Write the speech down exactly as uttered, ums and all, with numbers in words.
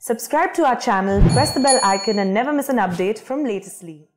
Subscribe to our channel, press the bell icon and never miss an update from Latestly.